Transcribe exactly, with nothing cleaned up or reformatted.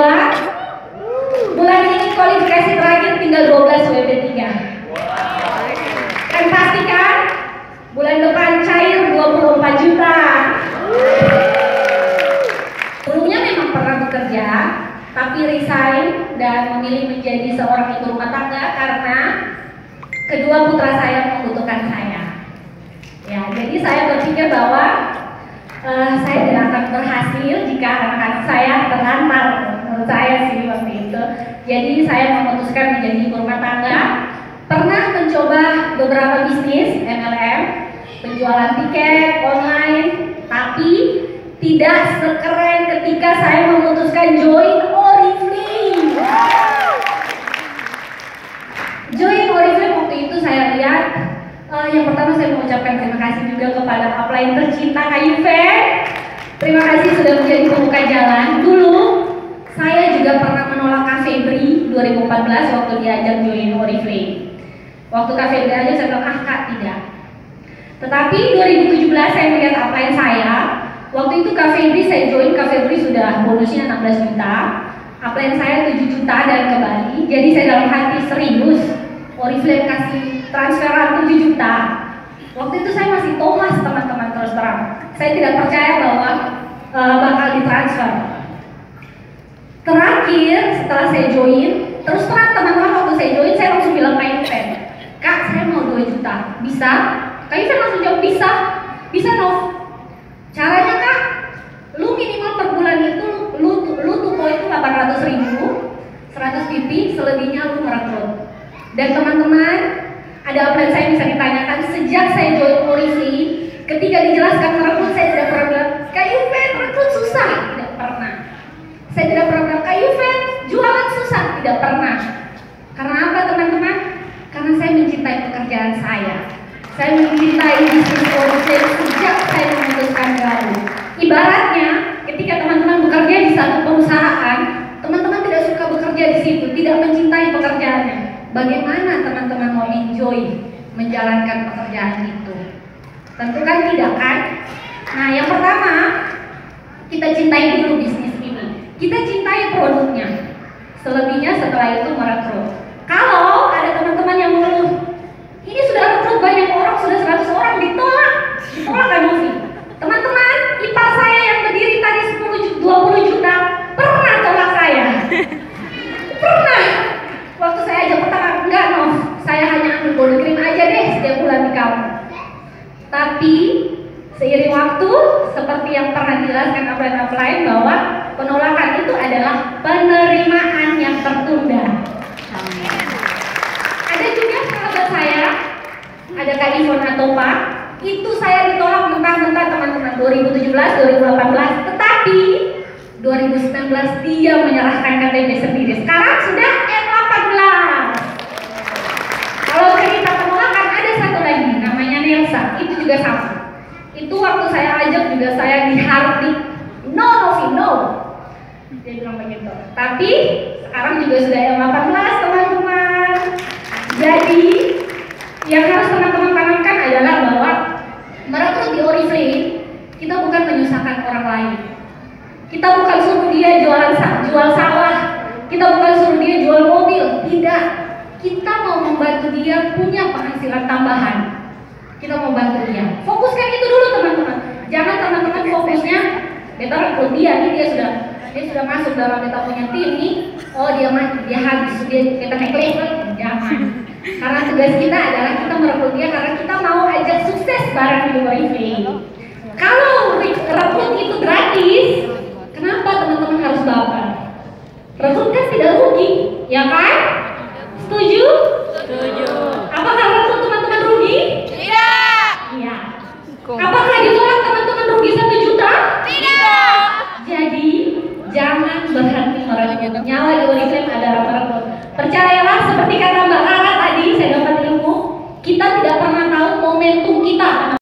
dua. Bulan ini kualifikasi terakhir tinggal dua belas W P tiga. Kan pastikan bulan depan cair dua puluh empat juta. Sebelumnya memang pernah bekerja, tapi resign dan memilih menjadi seorang ibu rumah tangga karena kedua putra saya membutuhkan saya. Ya, jadi saya berpikir bahwa uh, saya tidak akan berhasil jika anak-anak saya terlantar. Menurut saya sih waktu itu. Jadi saya memutuskan menjadi ibu rumah tangga. Pernah mencoba beberapa bisnis M L M, penjualan tiket online, tapi tidak sekeren ketika saya memutuskan join Oriflame. Join Oriflame waktu itu saya lihat, uh, yang pertama saya mengucapkan terima kasih juga kepada upline tercinta Kak Yuven. Terima kasih sudah menjadi pembuka jalan. Dulu saya juga pernah menolak Kak Febri dua ribu empat belas waktu diajak join Oriflame. Waktu Kak Febri aja saya bilang, ah Kak tidak. Tetapi dua ribu tujuh belas saya melihat upline saya. Waktu itu Kak Febri saya join, Kak Febri sudah bonusnya enam belas juta, upline saya tujuh juta dan ke Bali. Jadi saya dalam hati serius, Oriflame kasih transferan tujuh juta. Waktu itu saya masih thomas teman-teman, terus terang. Saya tidak percaya bahwa uh, bakal ditransfer. Terakhir setelah saya join, terus terang teman-teman waktu saya join saya langsung bilang Kak Yuven, Kak saya mau dua juta, bisa? Kak Yuven langsung jawab bisa, bisa Nov. Caranya Kak, lu minimal per bulan itu lu lu tupo itu delapan ratus ribu, seratus pipi, selebihnya lu merekrut. Dan teman-teman, ada upline saya bisa ditanyakan sejak saya join Oriflame, ketika dijelaskan merekrut saya tidak pernah bilang Kak Yuven rekrut susah, tidak pernah. Saya tidak pernah bilang Kak Yuven jualan susah, tidak pernah. Karena apa teman-teman? Karena saya mencintai pekerjaan saya. Saya mencintai bisnis Oriflame sejak saya memutuskan gabung. Ibaratnya, ketika teman-teman bekerja di satu perusahaan, teman-teman tidak suka bekerja di situ, tidak mencintai pekerjaannya. Bagaimana teman-teman mau enjoy menjalankan pekerjaan itu? Tentu kan tidak kan? Nah, yang pertama, kita cintai dulu bisnis ini. Kita cintai produknya. Selebihnya setelah itu merekrut. Kalau ada teman-teman yang mengeluh, ini sudah rekrut banyak orang, sudah seratus orang, ditolak. Ditolak kan Novi? Teman-teman, ipar saya yang berdiri tadi sepuluh dua puluh juta, pernah tolak saya. Pernah. Waktu saya ajak pertama, enggak Nov, saya hanya ambil body cream aja deh setiap bulan di kamu. Tapi, seiring waktu, seperti yang pernah dijelaskan upline-upline bahwa penolakan itu adalah penerimaan yang tertunda. Ada juga sahabat saya, ada Kak Ivon Atopa, itu saya ditolak mentah-mentah teman-teman dua ribu tujuh belas, dua ribu delapan belas, tetapi dua ribu sembilan belas dia menyerahkan K T P sendiri. Sekarang sudah M delapan belas. Kalau cerita penolakan ada satu lagi, namanya Nelsa, itu juga sama. Itu waktu saya ajak juga saya dihardik, no Novi, no. Dia bilang begitu. Tapi sekarang juga sudah M delapan belas teman-teman. Jadi yang harus teman-teman tanamkan adalah bahwa merekrut di Oriflame, kita bukan menyusahkan orang lain. Kita bukan suruh dia jualan jual sawah, kita bukan suruh dia jual mobil, tidak. Kita mau membantu dia punya penghasilan tambahan. Kita mau bantu dia. Fokuskan itu dulu teman-teman. Jangan teman-teman fokusnya, beta rekrut dia, ini dia sudah dia sudah masuk dalam kita punya tim nih. Oh dia mati, dia habis, dia kita naik level. Jangan. Karena tugas kita adalah kita merekrut dia karena kita mau ajak sukses bareng di Oriflame. Kalau rekrut itu gratis, kenapa teman-teman harus baper? Rekrut kan tidak rugi, ya kan? Setuju? Setuju. Apakah rekrut teman-teman rugi? Tidak. Iya. Apakah di